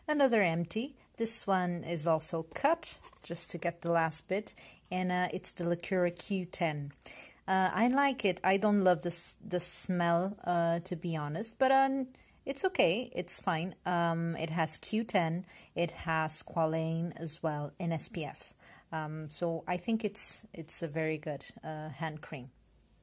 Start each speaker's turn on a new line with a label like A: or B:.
A: Another empty. This one is also cut, just to get the last bit, and it's the LACURA Q10. I like it. I don't love the smell, to be honest, but it's okay. It's fine. It has Q10. It has Squalane as well, and SPF. So I think it's a very good hand cream.